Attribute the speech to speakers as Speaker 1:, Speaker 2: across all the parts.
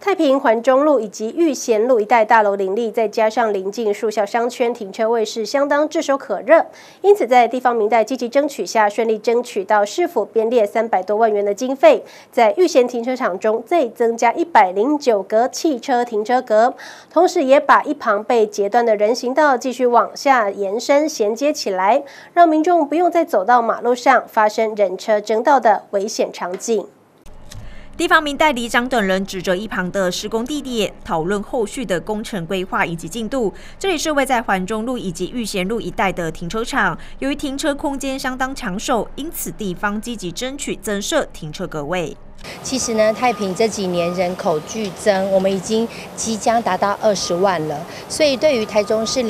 Speaker 1: 太平环中路以及玉贤路一带大楼林立，再加上邻近树校商圈，停车位是相当炙手可热。因此，在地方民代积极争取下，顺利争取到市府编列300多万元的经费，在玉贤停车场中再增加109格汽车停车格，同时也把一旁被截断的人行道继续往下延伸衔接起来，让民众不用再走到马路上发生人车争道的危险场景。
Speaker 2: 地方民代里长等人指着一旁的施工地点，讨论后续的工程规划以及进度。这里是位在环中路以及玉贤路一带的停车场，由于停车空间相当抢手，因此地方积极争取增设停车格位。
Speaker 3: 其实呢，太平这几年人口剧增，我们已经即将达到20万了。所以对于台中市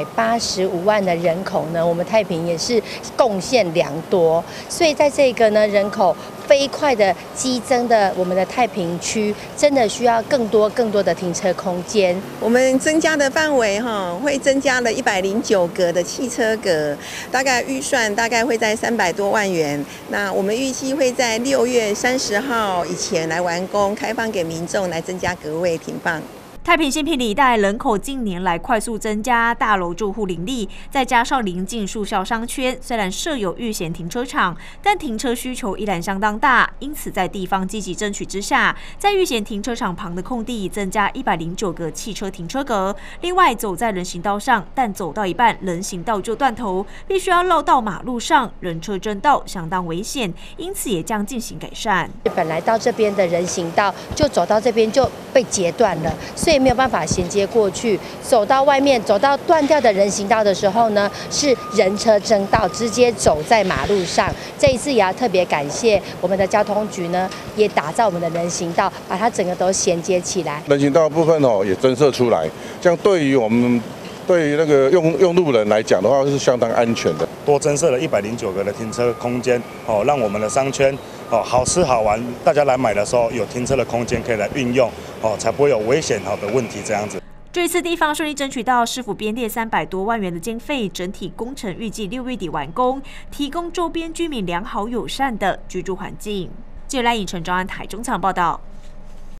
Speaker 3: 285万的人口呢，我们太平也是贡献良多。所以在这个呢人口飞快的激增的我们的太平区，真的需要更多的停车空间。
Speaker 4: 我们增加的范围会增加了109格的汽车格，大概预算大概会在300多万元。那我们预计会在6月30号以前来完工，开放给民众来增加格位停放。
Speaker 2: 太平新坪里一带人口近年来快速增加，大楼住户林立，再加上邻近树校商圈，虽然设有玉贤停车场，但停车需求依然相当大。因此，在地方积极争取之下，在玉贤停车场旁的空地增加109个汽车停车格。另外，走在人行道上，但走到一半人行道就断头，必须要绕到马路上，人车争道相当危险。因此，也将进行改善。
Speaker 3: 本来到这边的人行道，就走到这边就被截断了，所以没有办法衔接过去，走到外面，走到断掉的人行道的时候呢，是人车争道，直接走在马路上。这一次也要特别感谢我们的交通局呢，也打造我们的人行道，把它整个都衔接起来。
Speaker 5: 人行道的部分也增设出来，这样对于那个用路人来讲的话，是相当安全的。
Speaker 6: 多增设了109个的停车空间，让我们的商圈好吃好玩，大家来买的时候有停车的空间可以来运用，才不会有危险的问题这样子。
Speaker 2: 这次地方顺利争取到市府编列300多万元的经费，整体工程预计6月底完工，提供周边居民良好友善的居住环境。记者赖颖纯、张安台中采访报道。